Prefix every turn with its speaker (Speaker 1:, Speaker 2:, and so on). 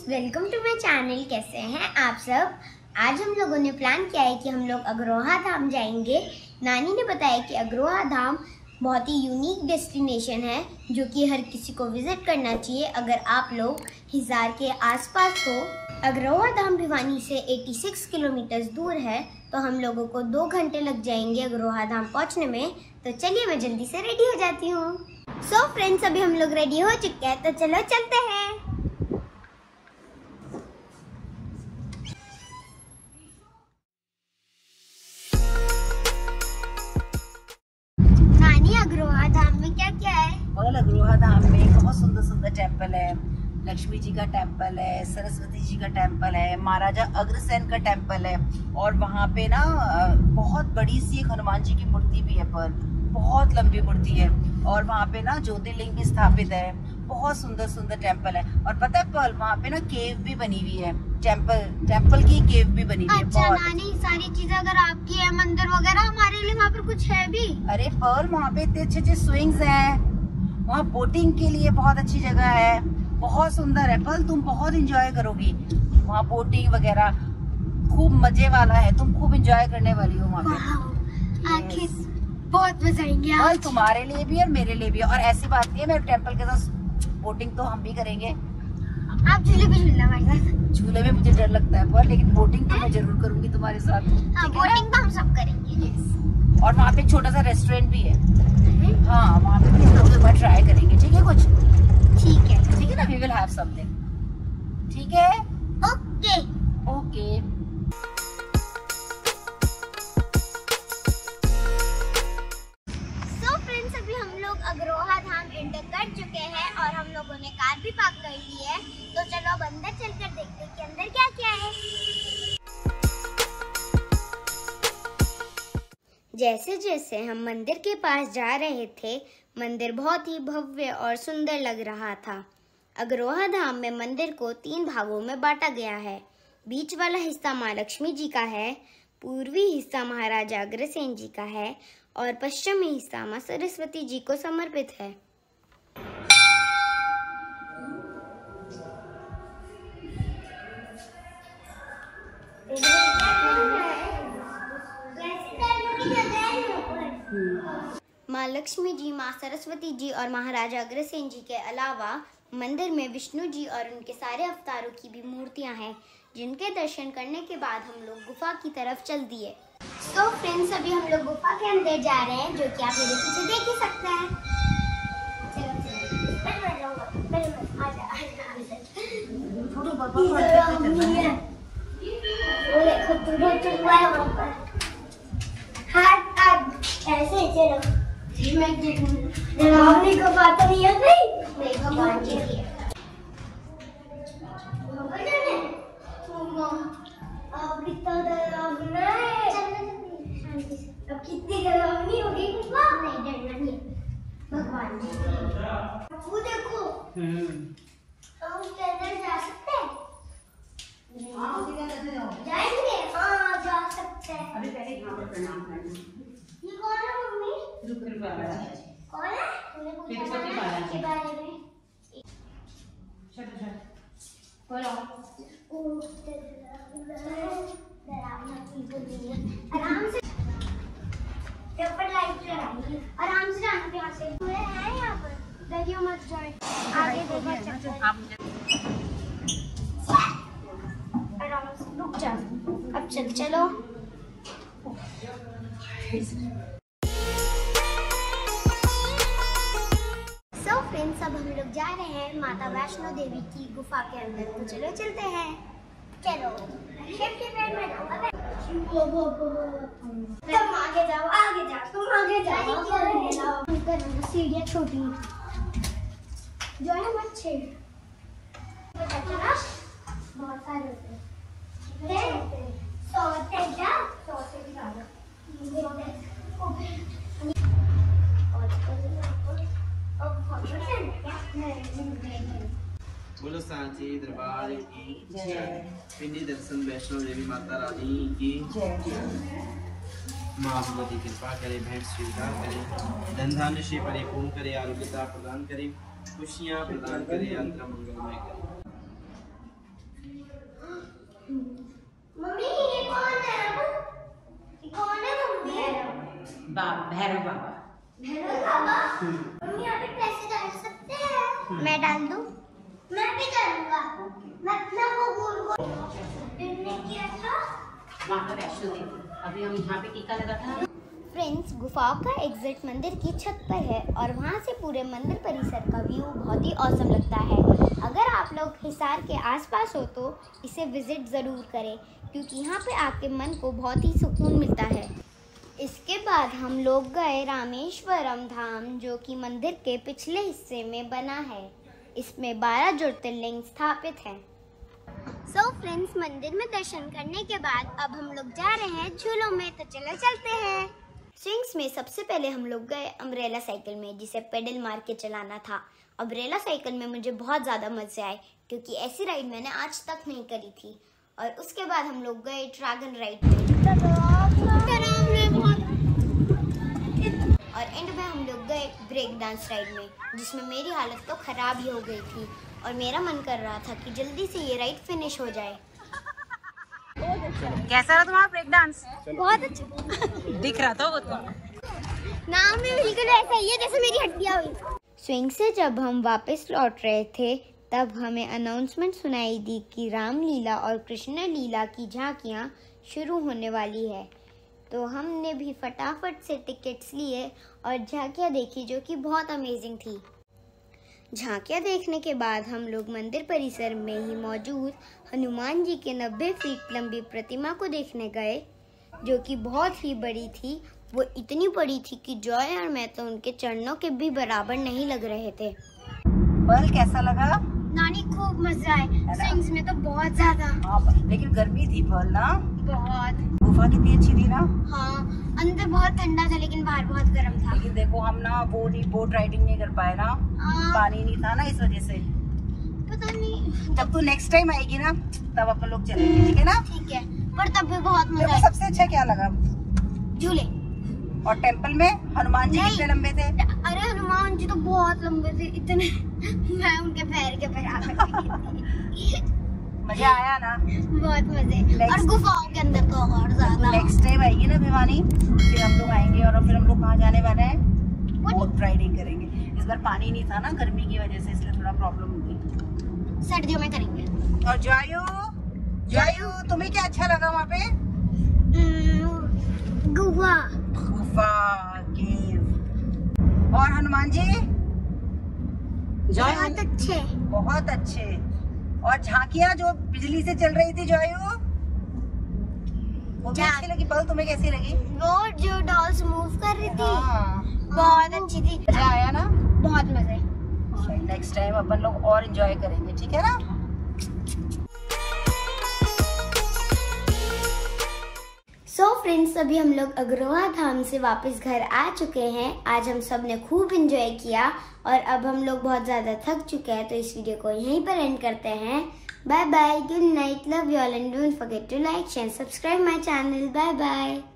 Speaker 1: Friends, welcome to my channel. कैसे हैं आप सब। आज हम लोगों ने प्लान किया है कि हम लोग अग्रोहा धाम जाएंगे। नानी ने बताया कि अग्रोहा धाम बहुत ही यूनिक डेस्टिनेशन है जो कि हर किसी को विजिट करना चाहिए अगर आप लोग हिसार के आसपास हो। अग्रोहा धाम भिवानी से 86 किलोमीटर दूर है, तो हम लोगों को 2 घंटे लग जाएंगे अग्रोहा धाम पहुंचने में। तो चलिए मैं जल्दी से रेडी हो जाती हूँ। सो फ्रेंड्स, अभी हम लोग रेडी हो चुके हैं, तो चलो चलते हैं। नानी, अग्रोहा धाम में क्या क्या है?
Speaker 2: और अग्रोहा धाम में बहुत सुंदर सुंदर टेम्पल है। लक्ष्मी जी का टेम्पल है, सरस्वती जी का टेम्पल है, महाराजा अग्रसेन का टेम्पल है, और वहाँ पे ना बहुत बड़ी सी एक हनुमान जी की मूर्ति भी है, पर बहुत लंबी मूर्ति है। और वहाँ पे ना ज्योतिर्लिंग भी स्थापित है। बहुत सुंदर सुंदर टेम्पल है। और पता है पर्ल, वहाँ पे ना केव भी बनी हुई है। टेम्पल की केव भी बनी हुई है।
Speaker 1: अच्छा नानी, सारी चीजें अगर आपकी है, मंदिर वगैरह, हमारे लिए वहाँ पर कुछ है भी?
Speaker 2: अरे पर्ल, वहाँ पे इतने अच्छे अच्छे स्विंग्स हैं। वहाँ बोटिंग के लिए बहुत अच्छी जगह है। बहुत सुंदर है पर्ल, तुम बहुत एंजॉय करोगी वहाँ। बोटिंग वगैरह खूब मजे वाला है, तुम खूब एंजॉय करने वाली हो वहाँ पे।
Speaker 1: आखिर बहुत मजा आएंगे
Speaker 2: पर्ल, तुम्हारे लिए भी और मेरे लिए भी। और ऐसी बात नहीं है, मेरे टेम्पल के साथ बोटिंग तो हम भी करेंगे।
Speaker 1: आप झूले भी झूलना हमारे साथ।
Speaker 2: झूले में मुझे डर लगता है पर्ल, लेकिन बोटिंग तो मैं जरूर करूंगी तुम्हारे साथ।
Speaker 1: हाँ, बोटिंग तो हम सब करेंगे।
Speaker 2: और वहाँ पे एक छोटा सा रेस्टोरेंट भी है। हाँ, वहाँ पे भी हम लोग एक बार ट्राई करेंगे, ठीक है? कुछ ठीक है ना, वी विल हैव समथिंग। ठीक है,
Speaker 1: ओके
Speaker 2: ओके।
Speaker 1: सो फ्रेंड्स, अभी हम लोग अग्रोहा धाम एंटर कर चुके हैं और हम लोगों ने कार भी पार्क कर ली है। तो चलो अब अंदर चलकर देखते हैं कि अंदर क्या क्या है। जैसे जैसे हम मंदिर के पास जा रहे थे, मंदिर बहुत ही भव्य और सुंदर लग रहा था। अग्रोहा धाम में मंदिर को 3 भागों में बांटा गया है। बीच वाला हिस्सा माँ लक्ष्मी जी का है, पूर्वी हिस्सा महाराजा अग्रसेन जी का है और पश्चिमी हिस्सा माँ सरस्वती जी को समर्पित है। माँ लक्ष्मी जी, माँ सरस्वती जी और महाराजा अग्रसेन जी के अलावा मंदिर में विष्णु जी और उनके सारे अवतारों की भी मूर्तियां हैं, जिनके दर्शन करने के बाद हम लोग गुफा की तरफ चल दिए। तो फ्रेंड्स, अभी हम लोग गुफा के अंदर जा रहे हैं, जो कि आप मेरे पीछे देख ही सकते हैं। ऐसे चलो, डरावनी को बात नहीं है नहीं भगवान जी की। अब कितना डरावना है, अब कितनी डरावनी होगी पुष्पा। नहीं, डरना नहीं, भगवान जी वो देखो। हम उसके अंदर जा सकते हैं? जाएंगे? हाँ, जा सकते हैं।
Speaker 2: अभी पहले यहाँ पर प्रणाम करना।
Speaker 1: ये कौन है मम्मी? कौन है? तूने पूछा ना इसके बारे में। आराम से पेपर लाइट लगाइए, आराम से जाना। यहाँ से है, यहाँ पर डरियो मत, जाए आगे देखो। आराम से रुक जा। अब चलो। सो फ्रेंड्स, अब हम लोग जा रहे हैं माता वैष्णो देवी की गुफा के अंदर। तो चलो चलते हैं। चलो, शिव के पैर में जाओ। तुम आगे जाओ, आगे जाओ, तुम आगे जाओ। सीढ़ियाँ छोटी जो है मत छेड़। बहुत सारे होते हैं। 100 से ज़्यादा।
Speaker 3: बोलो सांची दरबार की जय। पिंडी दर्शन वैष्णो देवी माता रानी की माँ भगवती कृपा करे, भेंट स्वीकार करे, धन धान्य से परिपूर्ण करे, आरोग्यता प्रदान करे, खुशियाँ प्रदान करे, अंतर मंगलमय करे।
Speaker 2: भैरव बाबा।
Speaker 1: हम यहाँ पे पैसे डाल सकते हैं? मैं डाल दूँ? मैं भी डालूंगा। मतलब वो गोल तुमने किया था
Speaker 2: माता वैष्णो देवी। अभी हम यहाँ पे टीका लगा था।
Speaker 1: फ्रेंड्स, गुफाओं का एग्जिट मंदिर की छत पर है और वहाँ से पूरे मंदिर परिसर का व्यू बहुत ही ऑसम लगता है। अगर आप लोग हिसार के आसपास हो तो इसे विजिट ज़रूर करें, क्योंकि यहाँ पे आके मन को बहुत ही सुकून मिलता है। इसके बाद हम लोग गए रामेश्वरम धाम, जो कि मंदिर के पिछले हिस्से में बना है। इसमें 12 ज्योतिर्लिंग स्थापित हैं। सो फ्रेंड्स, मंदिर में दर्शन करने के बाद अब हम लोग जा रहे हैं झूलों में, तो चलो चलते हैं। स्विंग्स में सबसे पहले हम लोग गए अम्ब्रेला साइकिल में, जिसे पेडल मार के चलाना था। अम्ब्रेला साइकिल में मुझे बहुत ज़्यादा मज़े आए, क्योंकि ऐसी राइड मैंने आज तक नहीं करी थी। और उसके बाद हम लोग गए ड्रैगन राइड में और एंड में हम लोग गए ब्रेक डांस राइड में, जिसमें मेरी हालत तो ख़राब ही हो गई थी और मेरा मन कर रहा था कि जल्दी से ये राइड फिनिश हो जाए।
Speaker 2: कैसा रहा तुम्हारा ब्रेक डांस?
Speaker 1: बहुत अच्छा
Speaker 2: दिख रहा था वो तो।
Speaker 1: नाम में बिल्कुल ऐसा ही है जैसे मेरी हड्डियां हुई। स्विंग से जब हम वापस लौट रहे थे, तब हमें अनाउंसमेंट सुनाई दी कि रामलीला और कृष्ण लीला की झांकियां शुरू होने वाली है। तो हमने भी फटाफट से टिकट्स लिए और झांकियां देखी, जो कि बहुत अमेजिंग थी। झांकियां देखने के बाद हम लोग मंदिर परिसर में ही मौजूद हनुमान जी के 90 फीट लंबी प्रतिमा को देखने गए, जो कि बहुत ही बड़ी थी। वो इतनी बड़ी थी कि जॉय और मैं तो उनके चरणों के भी बराबर नहीं लग रहे थे।
Speaker 2: पर्ल कैसा लगा?
Speaker 1: नानी, खूब मजा आया। स्विंग्स में तो बहुत ज्यादा।
Speaker 2: हाँ, लेकिन गर्मी थी पर्ल ना
Speaker 1: बहुत।
Speaker 2: गुफा कितनी अच्छी थी ना।
Speaker 1: हाँ, अंदर बहुत ठंडा था लेकिन बाहर बहुत गर्म था।
Speaker 2: लेकिन देखो हम ना बोट राइडिंग नहीं कर पाए ना। पानी नहीं था ना, इस वजह से।
Speaker 1: पता नहीं,
Speaker 2: जब तू नेक्स्ट टाइम आएगी ना तब अपन लोग चलेंगे, ठीक है ना?
Speaker 1: ठीक है, पर तब भी बहुत मजा आया।
Speaker 2: सबसे अच्छा क्या लगा?
Speaker 1: झूले।
Speaker 2: और टेंपल में हनुमान जी कितने लंबे थे?
Speaker 1: अरे हनुमान जी तो बहुत लंबे थे, इतने मैं उनके पैर के बराबर थी।
Speaker 2: मजा आया ना?
Speaker 1: बहुत मजे। और गुफाओं के अंदर तो और ज्यादा।
Speaker 2: नेक्स्ट टाइम आएगी ना भिवानी, फिर हम लोग आएंगे और फिर हम लोग कहाँ जाने वाले हैं? बोट राइडिंग करेंगे। इस बार पानी नहीं था ना गर्मी की वजह से, इसलिए थोड़ा प्रॉब्लम होगी।
Speaker 1: सर्दियों में करेंगे।
Speaker 2: और जायू तुम्हें क्या अच्छा लगा वहाँ पे?
Speaker 1: गुफा
Speaker 2: केव। और हनुमान जी बहुत अच्छे। और झांकियां जो बिजली से चल रही थी जायू, वो भी अच्छी लगी। पल तुम्हें कैसी लगी?
Speaker 1: वो जो डॉल्स मूव कर रही थी,
Speaker 2: हाँ,
Speaker 1: बहुत अच्छी थी।
Speaker 2: मजा आया ना?
Speaker 1: बहुत मजे।
Speaker 2: नेक्स्ट टाइम अपन लोग और एंजॉय करेंगे, ठीक है ना?
Speaker 1: सो फ्रेंड्स, अभी हम लोग अग्रोहा धाम से वापस घर आ चुके हैं। आज हम सब ने खूब एंजॉय किया और अब हम लोग बहुत ज़्यादा थक चुके हैं, तो इस वीडियो को यहीं पर एंड करते हैं। Bye bye, good night, love you all and don't forget to like, share, subscribe my channel. Bye bye.